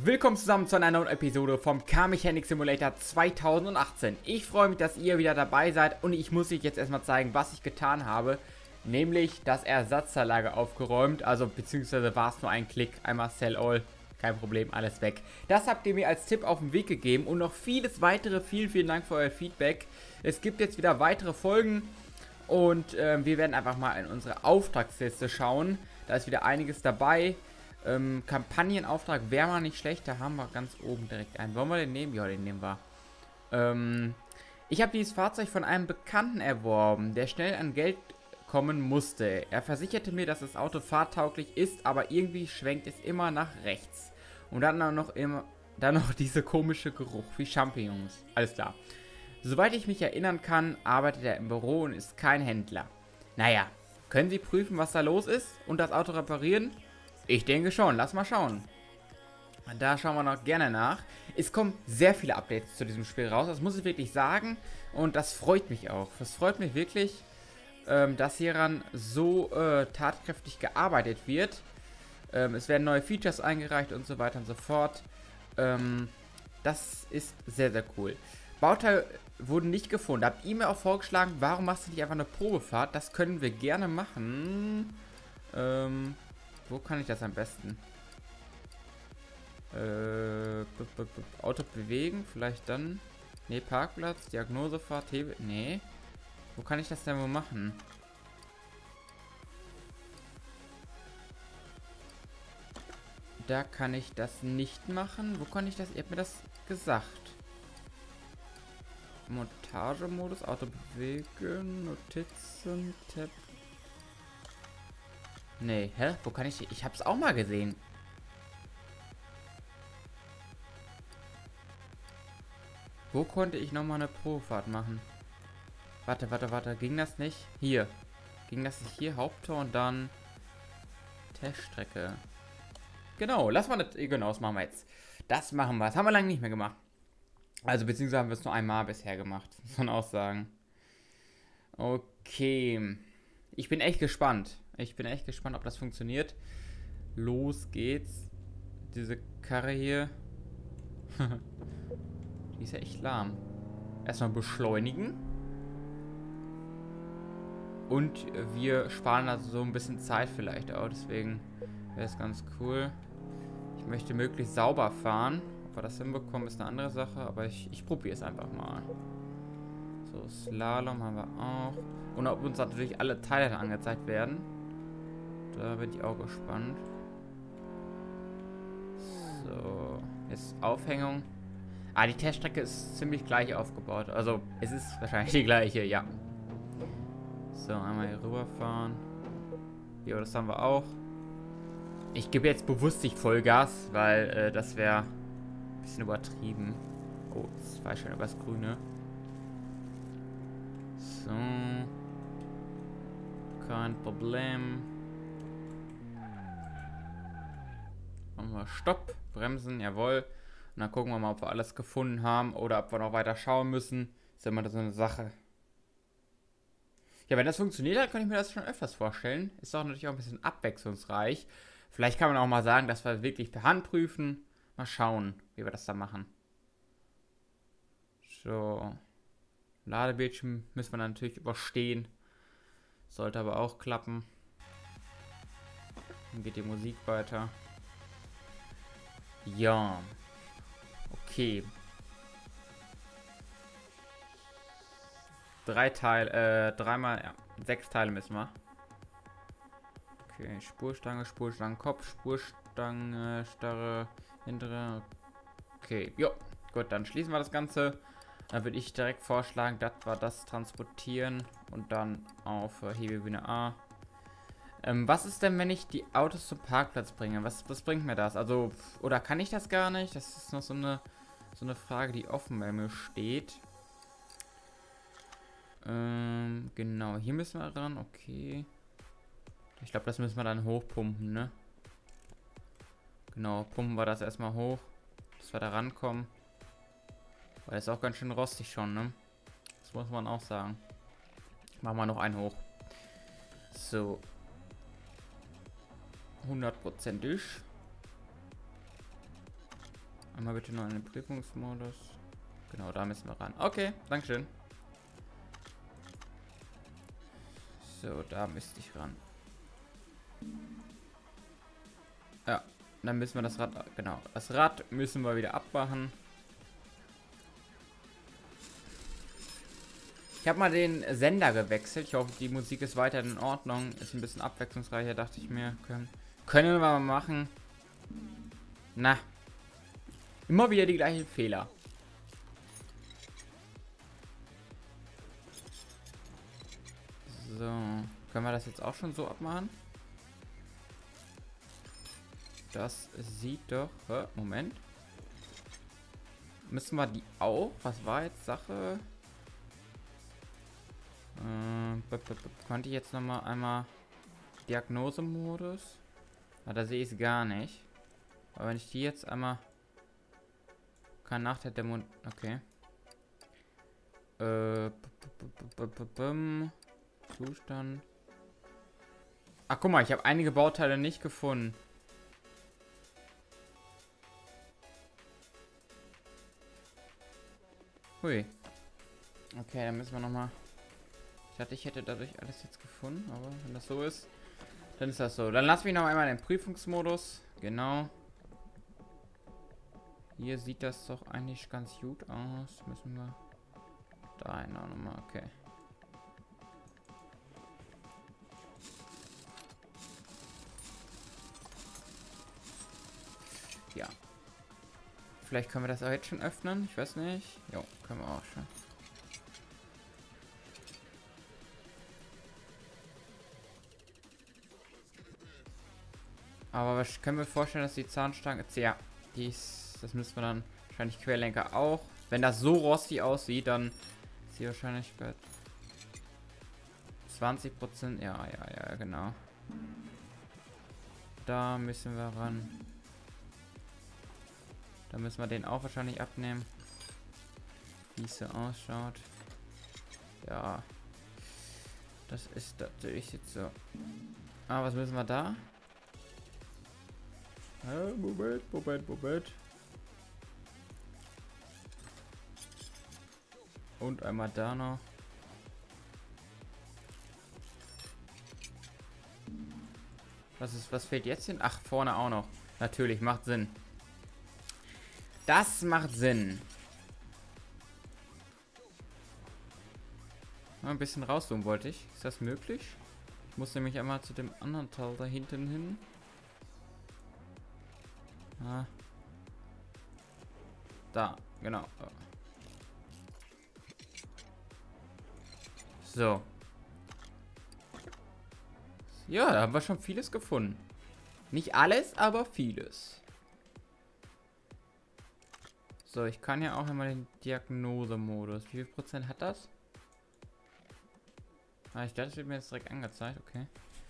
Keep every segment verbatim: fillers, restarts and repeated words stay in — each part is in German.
Willkommen zusammen zu einer neuen Episode vom Car Mechanic Simulator zweitausendachtzehn. Ich freue mich, dass ihr wieder dabei seid und ich muss euch jetzt erstmal zeigen, was ich getan habe. Nämlich das Ersatzteillager aufgeräumt, also beziehungsweise war es nur ein Klick, einmal Sell All, kein Problem, alles weg. Das habt ihr mir als Tipp auf den Weg gegeben und noch vieles weitere. Vielen, vielen Dank für euer Feedback. Es gibt jetzt wieder weitere Folgen und äh, wir werden einfach mal in unsere Auftragsliste schauen. Da ist wieder einiges dabei. Ähm, Kampagnenauftrag wäre mal nicht schlecht, da haben wir ganz oben direkt einen. Wollen wir den nehmen? Ja, den nehmen wir. Ähm, ich habe dieses Fahrzeug von einem Bekannten erworben, der schnell an Geld kommen musste. Er versicherte mir, dass das Auto fahrtauglich ist, aber irgendwie schwenkt es immer nach rechts. Und dann noch immer, dann noch dieser komische Geruch wie Champignons. Alles klar. Soweit ich mich erinnern kann, arbeitet er im Büro und ist kein Händler. Naja, können Sie prüfen, was da los ist und das Auto reparieren? Ich denke schon, lass mal schauen. Da schauen wir noch gerne nach. Es kommen sehr viele Updates zu diesem Spiel raus, das muss ich wirklich sagen. Und das freut mich auch. Das freut mich wirklich, ähm, dass hieran so äh, tatkräftig gearbeitet wird. Ähm, es werden neue Features eingereicht und so weiter und so fort. Ähm, das ist sehr, sehr cool. Bauteile wurden nicht gefunden. Habt ihr mir auch vorgeschlagen, warum machst du nicht einfach eine Probefahrt? Das können wir gerne machen. Ähm... Wo kann ich das am besten? Äh, Auto bewegen, vielleicht dann. Ne, Parkplatz, Diagnosefahrt, Hebe. Nee. Wo kann ich das denn wohl machen? Da kann ich das nicht machen. Wo kann ich das? Ihr habt mir das gesagt. Montagemodus, Auto bewegen, Notizen, Tab. Nee, hä? Wo kann ich... Ich hab's auch mal gesehen. Wo konnte ich nochmal eine Probefahrt machen? Warte, warte, warte. Ging das nicht? Hier. Ging das nicht hier? Haupttor und dann... Teststrecke. Genau, lass mal das... Genau, das machen wir jetzt. Das machen wir. Das haben wir lange nicht mehr gemacht. Also, beziehungsweise haben wir es nur einmal bisher gemacht. Muss man auch sagen. Okay. Ich bin echt gespannt. Ich bin echt gespannt, ob das funktioniert. Los geht's. Diese Karre hier. Die ist ja echt lahm. Erstmal beschleunigen. Und wir sparen also so ein bisschen Zeit vielleicht auch. Deswegen wäre es ganz cool. Ich möchte möglichst sauber fahren. Ob wir das hinbekommen, ist eine andere Sache. Aber ich, ich probiere es einfach mal. So, Slalom haben wir auch. Und ob uns natürlich alle Teile dann angezeigt werden. Da bin ich auch gespannt. So, jetzt Aufhängung. Ah, die Teststrecke ist ziemlich gleich aufgebaut. Also, es ist wahrscheinlich die gleiche, ja. So, einmal hier rüberfahren. Jo, das haben wir auch. Ich gebe jetzt bewusst nicht Vollgas, weil äh, das wäre ein bisschen übertrieben. Oh, das war schon übers Grüne. So. Kein Problem. Machen wir Stopp, bremsen, jawohl. Und dann gucken wir mal, ob wir alles gefunden haben oder ob wir noch weiter schauen müssen. Ist immer so eine Sache. Ja, wenn das funktioniert hat, kann ich mir das schon öfters vorstellen. Ist auch natürlich auch ein bisschen abwechslungsreich. Vielleicht kann man auch mal sagen, dass wir wirklich per Hand prüfen. Mal schauen, wie wir das da machen. So. Ladebildschirm müssen wir natürlich überstehen. Sollte aber auch klappen. Dann geht die Musik weiter. Ja. Okay. Drei Teile, äh, dreimal, ja, sechs Teile müssen wir. Okay, Spurstange, Spurstangen, Kopf, Spurstange, Starre, hintere. Okay, jo. Gut, dann schließen wir das Ganze. Dann würde ich direkt vorschlagen, dass wir das transportieren und dann auf äh, Hebebühne A. Ähm, was ist denn, wenn ich die Autos zum Parkplatz bringe? Was, was bringt mir das? Also, oder kann ich das gar nicht? Das ist noch so eine, so eine Frage, die offen bei mir steht. Ähm, genau, hier müssen wir ran, okay. Ich glaube, das müssen wir dann hochpumpen, ne? Genau, pumpen wir das erstmal hoch, dass wir da rankommen. Weil ist auch ganz schön rostig schon, ne? Das muss man auch sagen. Machen wir noch einen hoch. So. hundertprozentig. Einmal bitte nur in den Prüfungsmodus. Genau, da müssen wir ran. Okay, dankeschön. So, da müsste ich ran. Ja, dann müssen wir das Rad... Genau, das Rad müssen wir wieder abmachen. Ich habe mal den Sender gewechselt. Ich hoffe, die Musik ist weiter in Ordnung. Ist ein bisschen abwechslungsreicher, dachte ich mir. Können, können wir mal machen. Na. Immer wieder die gleichen Fehler. So. Können wir das jetzt auch schon so abmachen? Das sieht doch... Hä? Moment. Müssen wir die auch? Was war jetzt Sache? Äh, konnte ich jetzt noch mal einmal Diagnosemodus? Ah, da sehe ich es gar nicht. Aber wenn ich die jetzt einmal kann nach der Demo... Okay. Äh, Zustand. Ach, guck mal, ich habe einige Bauteile nicht gefunden. Hui. Okay, dann müssen wir noch mal... Ich dachte, ich hätte dadurch alles jetzt gefunden, aber wenn das so ist, dann ist das so. Dann lass mich noch einmal in den Prüfungsmodus. Genau. Hier sieht das doch eigentlich ganz gut aus. Müssen wir da hin auch nochmal. Okay. Ja. Vielleicht können wir das auch jetzt schon öffnen. Ich weiß nicht. Jo, können wir auch schon. Aber ich kann mir vorstellen, dass die Zahnstange... Ja, die ist, das müssen wir dann wahrscheinlich Querlenker auch. Wenn das so rostig aussieht, dann ist sie wahrscheinlich bei zwanzig Prozent. Ja, ja, ja, genau. Da müssen wir ran. Da müssen wir den auch wahrscheinlich abnehmen. Wie es so ausschaut. Ja. Das ist natürlich jetzt so. Ah, was müssen wir da? Moment, Moment, Moment. Und einmal da noch. Was ist, was fehlt jetzt hin? Ach, vorne auch noch. Natürlich, macht Sinn. Das macht Sinn. Mal ein bisschen rauszoomen wollte ich. Ist das möglich? Ich muss nämlich einmal zu dem anderen Teil da hinten hin. Ah. Da, genau. So. Ja, da haben wir schon vieles gefunden. Nicht alles, aber vieles. So, ich kann ja auch einmal den Diagnosemodus. Wie viel Prozent hat das? Ah, ich dachte, das wird mir jetzt direkt angezeigt. Okay.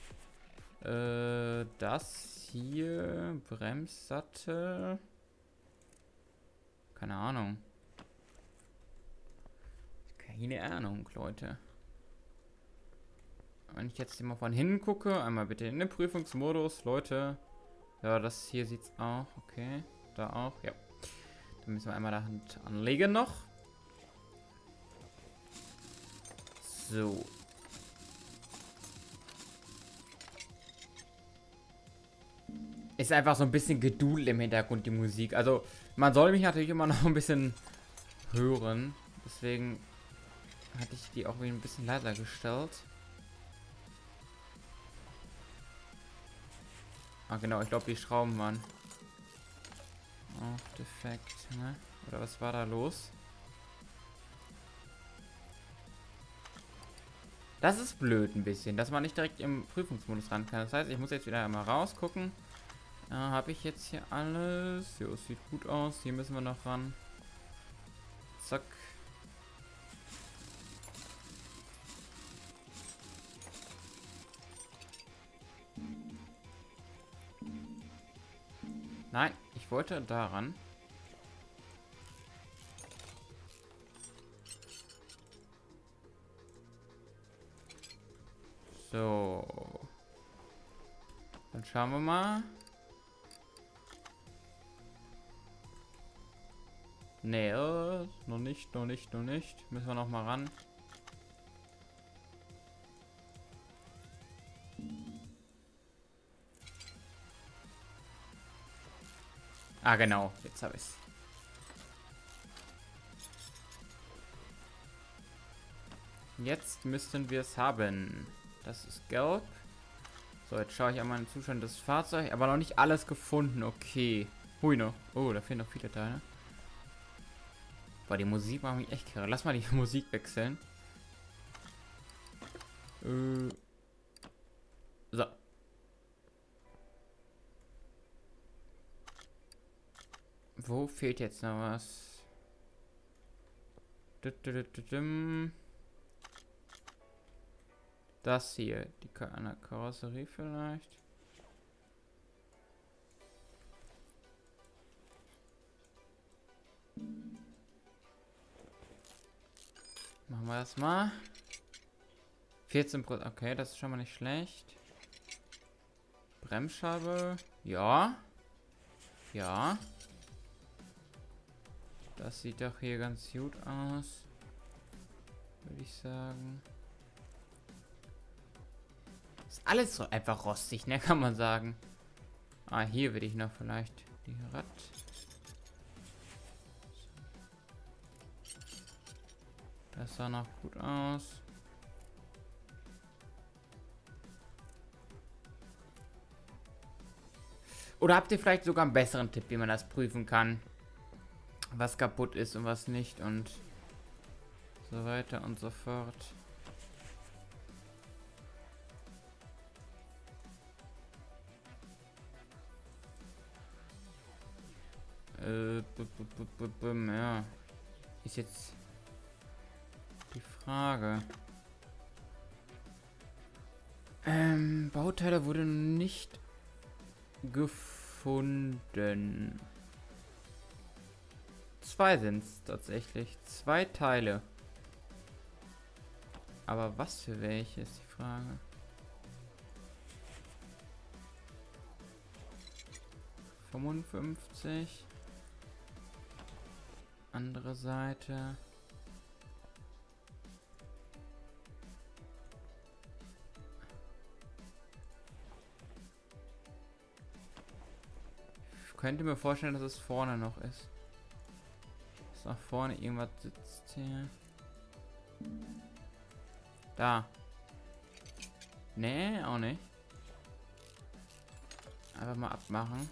Äh, das hier. Bremssattel. Keine Ahnung. Keine Ahnung, Leute. Wenn ich jetzt hier mal von hinten gucke, einmal bitte in den Prüfungsmodus, Leute. Ja, das hier sieht's auch. Okay. Da auch. Ja. Dann müssen wir einmal da Hand anlegen noch. So. Ist einfach so ein bisschen gedudelt im Hintergrund, die Musik. Also, man soll mich natürlich immer noch ein bisschen hören. Deswegen hatte ich die auch wieder ein bisschen leiser gestellt. Ah, genau, ich glaube, die Schrauben waren auch defekt, ne? Oder was war da los? Das ist blöd ein bisschen, dass man nicht direkt im Prüfungsmodus ran kann. Das heißt, ich muss jetzt wieder einmal rausgucken. Ja, habe ich jetzt hier alles? Jo, es sieht gut aus. Hier müssen wir noch ran. Zack. Nein, ich wollte daran. So. Dann schauen wir mal. Nee, äh, noch nicht, noch nicht, noch nicht. Müssen wir noch mal ran. Ah, genau. Jetzt habe ich es. Jetzt müssten wir es haben. Das ist gelb. So, jetzt schaue ich einmal den Zustand des Fahrzeugs. Aber noch nicht alles gefunden. Okay. Hui noch. Oh, da fehlen noch viele Teile. Boah, die Musik macht mich echt kirre. Lass mal die Musik wechseln. Äh. So. Wo fehlt jetzt noch was? Das hier. Die Kar Karosserie vielleicht. Machen wir das mal. vierzehn Prozent. Okay, das ist schon mal nicht schlecht. Bremsscheibe. Ja. Ja. Das sieht doch hier ganz gut aus. Würde ich sagen. Ist alles so einfach rostig, ne? Kann man sagen. Ah, hier will ich noch vielleicht die Rad. Das sah noch gut aus. Oder habt ihr vielleicht sogar einen besseren Tipp, wie man das prüfen kann? Was kaputt ist und was nicht und so weiter und so fort. Äh, ja. Ist jetzt die Frage. Ähm, Bauteile wurde nicht gefunden. Zwei sind es tatsächlich. Zwei Teile. Aber was für welche ist die Frage. fünfundfünfzig. Andere Seite. Ich könnte mir vorstellen, dass es vorne noch ist. Dass nach vorne irgendwas sitzt hier. Da. Nee, auch nicht. Einfach mal abmachen.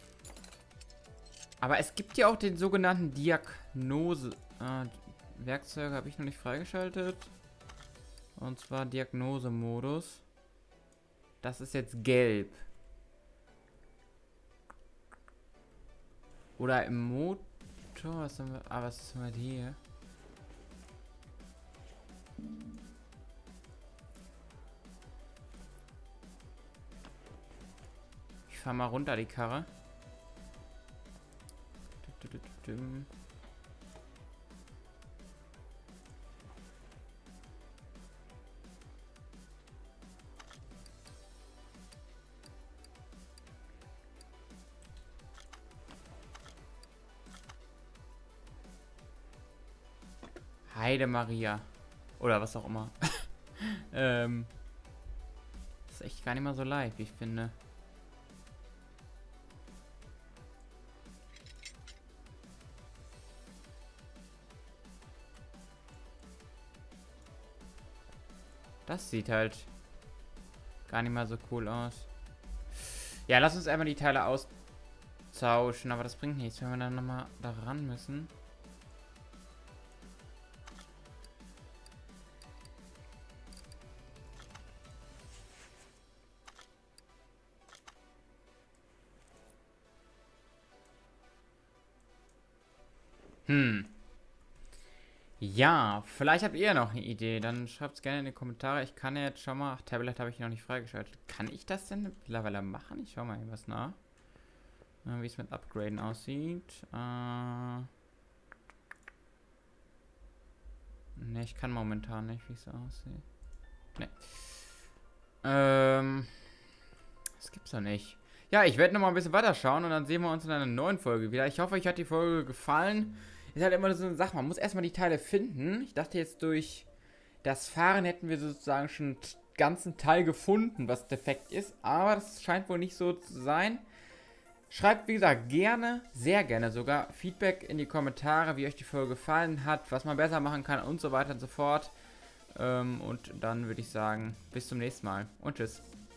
Aber es gibt ja auch den sogenannten Diagnose. Äh, Werkzeuge habe ich noch nicht freigeschaltet. Und zwar Diagnosemodus. Das ist jetzt gelb. Oder im Motor. Was haben wir? Ah, was haben wir hier? Ich fahre mal runter die Karre. Heide Maria. Oder was auch immer. ähm, ist echt gar nicht mal so leicht, wie ich finde. Das sieht halt gar nicht mal so cool aus. Ja, lass uns einmal die Teile austauschen, aber das bringt nichts, wenn wir dann nochmal da ran müssen. Hm. Ja, vielleicht habt ihr noch eine Idee. Dann schreibt es gerne in die Kommentare. Ich kann ja jetzt schon mal... Ach, Tablet habe ich noch nicht freigeschaltet. Kann ich das denn mittlerweile machen? Ich schau mal was nach. Äh, wie es mit Upgraden aussieht. Äh... Ne, ich kann momentan nicht, wie es aussieht. Ne. Ähm... Das gibt's doch nicht. Ja, ich werde noch mal ein bisschen weiter schauen und dann sehen wir uns in einer neuen Folge wieder. Ich hoffe, euch hat die Folge gefallen. ist halt immer so eine Sache, man muss erstmal die Teile finden. Ich dachte jetzt durch das Fahren hätten wir sozusagen schon einen ganzen Teil gefunden, was defekt ist, aber das scheint wohl nicht so zu sein. Schreibt, wie gesagt, gerne, sehr gerne sogar, Feedback in die Kommentare, wie euch die Folge gefallen hat, was man besser machen kann und so weiter und so fort. Ähm, und dann würde ich sagen, bis zum nächsten Mal und tschüss.